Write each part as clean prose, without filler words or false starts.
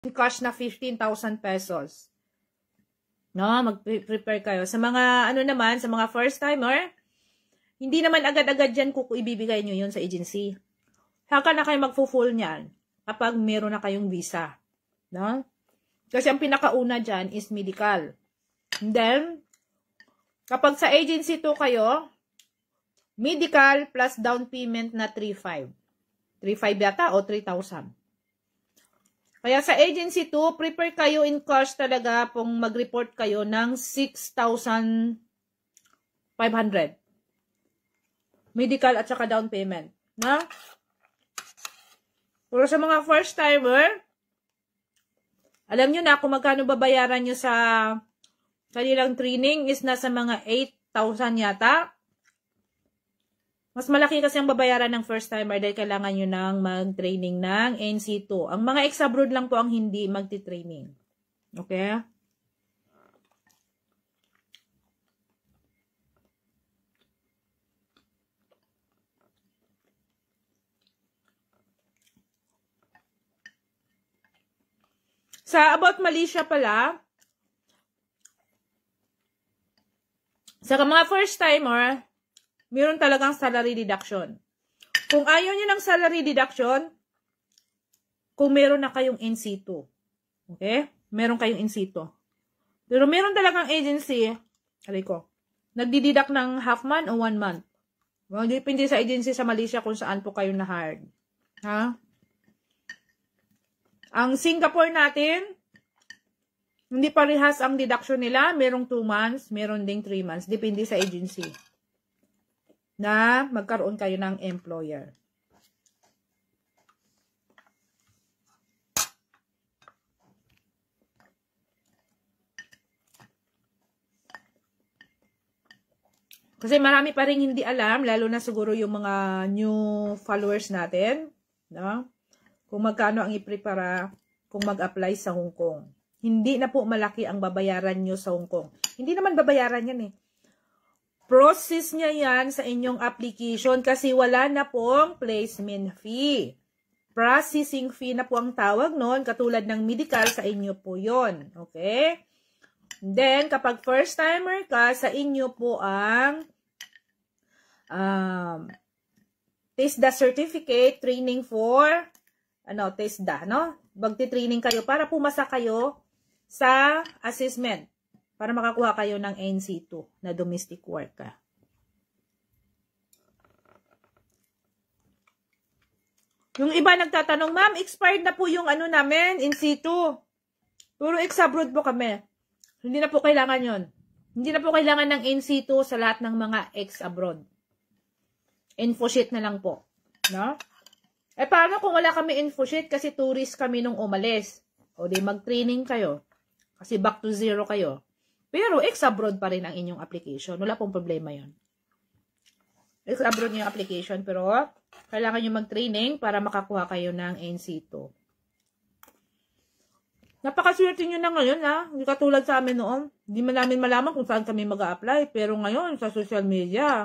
cash na 15,000 pesos. No, mag-prepare kayo. Sa mga, ano naman, sa mga first timer, hindi naman agad-agad dyan ibibigay nyo yun sa agency. Saka na kayo magpo-full niyan kapag meron na kayong visa. No? Kasi ang pinakauna dyan is medical. And then, kapag sa agency 2 kayo, medical plus down payment na 3,500. 3,500 yata o 3,000. Kaya sa agency 2, prepare kayo in cash talaga kung mag-report kayo ng 6,500. Medical at saka down payment. Na? Pero sa mga first timer, alam nyo na kung magkano babayaran nyo sa kanilang training is nasa mga 8,000 yata. Mas malaki kasi ang babayaran ng first timer dahil kailangan nyo nang mag-training ng NC2. Ang mga ex-abroad lang po ang hindi magti-training. Okay? Sa about Malaysia pala, sa mga first timer, meron talagang salary deduction. Kung ayaw nyo ng salary deduction, kung meron na kayong NC2. Okay? Meron kayong NC2. Pero meron talagang agency, aray ko, nagdideduct ng half month o 1 month. Well, depende sa agency sa Malaysia kung saan po kayo na-hired. Ha? Ang Singapore natin, hindi parehas ang deduction nila. Merong 2 months, meron ding 3 months. Depende sa agency na magkaroon kayo ng employer. Kasi marami pa rin hindi alam, lalo na siguro yung mga new followers natin, no? Kung magkano ang iprepara kung mag-apply sa Hong Kong. Hindi na po malaki ang babayaran nyo sa Hong Kong. Hindi naman babayaran yan eh. Process niya yan sa inyong application kasi wala na pong placement fee. Processing fee na po ang tawag nun, katulad ng medical sa inyo po yon. Okay? Then, kapag first timer ka, sa inyo po ang TESDA certificate, training for, TESDA, no? Magti-training kayo para pumasa kayo sa assessment. Para makakuha kayo ng NC2 na domestic worker. Yung iba nagtatanong, ma'am, expired na po yung namin, NC2. Puro ex-abroad po kami. Hindi na po kailangan yon. Hindi na po kailangan ng NC2 sa lahat ng mga ex-abroad. Info sheet na lang po. No? Eh, paano kung wala kami info sheet kasi tourist kami nung umalis? O di mag-training kayo. Kasi back to zero kayo. Pero, ex-abroad pa rin ang inyong application. Wala pong problema yon. Ex-abroad yung application, pero kailangan nyo mag-training para makakuha kayo ng NC2. Napakaswerte nyo na ngayon, ha? Hindi katulad sa amin noon. Hindi namin malaman kung saan kami mag-a-apply. Pero ngayon, sa social media,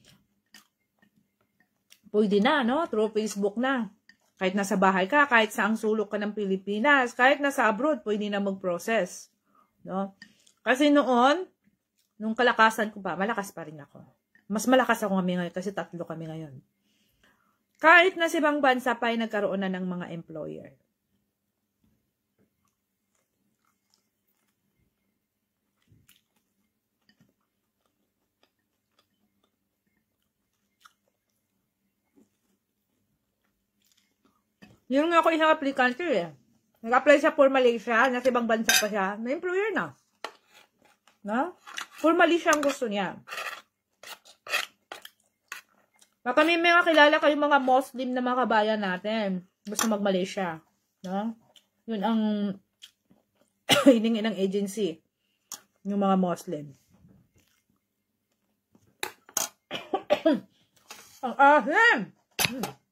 pwede na, no? Through Facebook na. Kahit nasa bahay ka, kahit saang sulok ka ng Pilipinas, kahit nasa abroad, pwede na mag-process. No? Kasi noon, nung kalakasan ko pa, malakas pa rin ako. Mas malakas ako kami ngayon kasi 3 kami ngayon. Kahit na sa ibang bansa pa ay nagkaroon na ng mga employer. Yung nga ako isang aplikante eh. Nag-apply siya for Malaysia, nasa ibang bansa pa siya, may employer na. No? For Malaysia ang gusto niya. Baka may mga kilala kayong mga Muslim na mga kabayan natin. Gusto mag-Malaysia. No? Yun ang hiningi ng agency. Yung mga Muslim. Ang ahem!